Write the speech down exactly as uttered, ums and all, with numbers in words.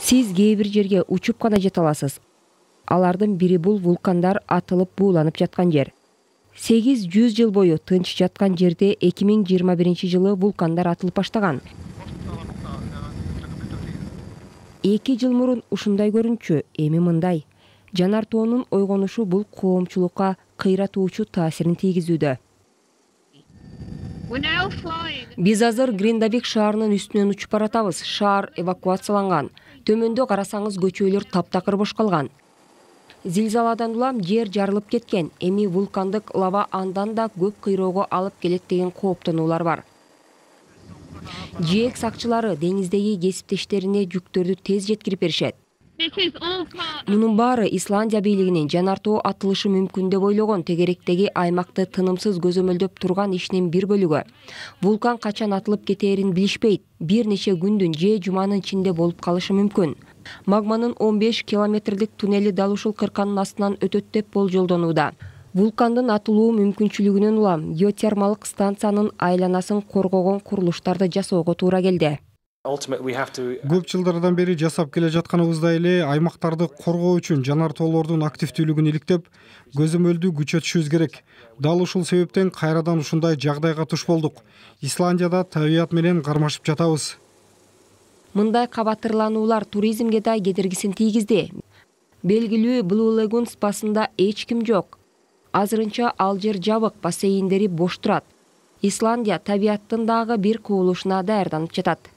Сиз кээ бир жерге учуп гана жете аласыз. Алардын бири бул вулкандар атылып бууланып жаткан жер. сегиз жүз жыл бою тынч жаткан жерде эки миң жыйырма биринчи жылы вулкандар атылып баштаган. эки жыл мурун ушундай көрүнчү, эми мындай. Жанар тоонун ойгонушу бул коомчулукка кыйратуучу таасирин тийгизүүдө. Биз азыр Гриндавик шаарынын үстүнөн учуп баратабыз. Шаар эвакуацияланган. Төмөндө карасаңыз көчөлөр таптакыр бош калган. Зилзаладан улам жер жарылып кеткен. Эми вулкандык лава андан да көп кыйроого алып келет деген кооптонуулар бар. ЖЭК сакчылары деңиздеги кесиптештерине жүктөрдү тез жеткирип беришет. Мунун баары Исландия бийлигинин жанар тоо атылышы мүмкүн деп ойлогон тегеректеги аймакты тынымсыз көзөмөлдөп турган ишинин бир бөлүгү. Вулкан качан атылып кетээрин билишпейт. Бир нече күндүн же жуманын ичинде болуп калышы мүмкүн. Магманын он беш километрлик туннели дал ушул кырканын астынан өтөт деп болжолдонууда. Вулкандын атылуу мүмкүнчүлүгүнөн улам геотермалык станциянын айланасын коргогон курулуштарды жасоого туура келди. Көп жылдардан бери жасап келе жатканыбыздай эле аймактарды коргоо үчүн жанар тоолордун активдүүлүгүн иликтеп, көзөмөлдү күчөтүшүбүз керек. Дал ушул себептен кайрадан ушундай жагдайга туш болдук. Исландияда табият менен кармашып жатабыз. Мындай кабатырлануулар туризмге да кедергисин тийгизди. Белгилүү Blue Lagoon спасында эч ким жок. Азырынча ал жер жабык, бассейндери бош турат. Исландия табияттын дагы бир кубулушуна даярданып жатат.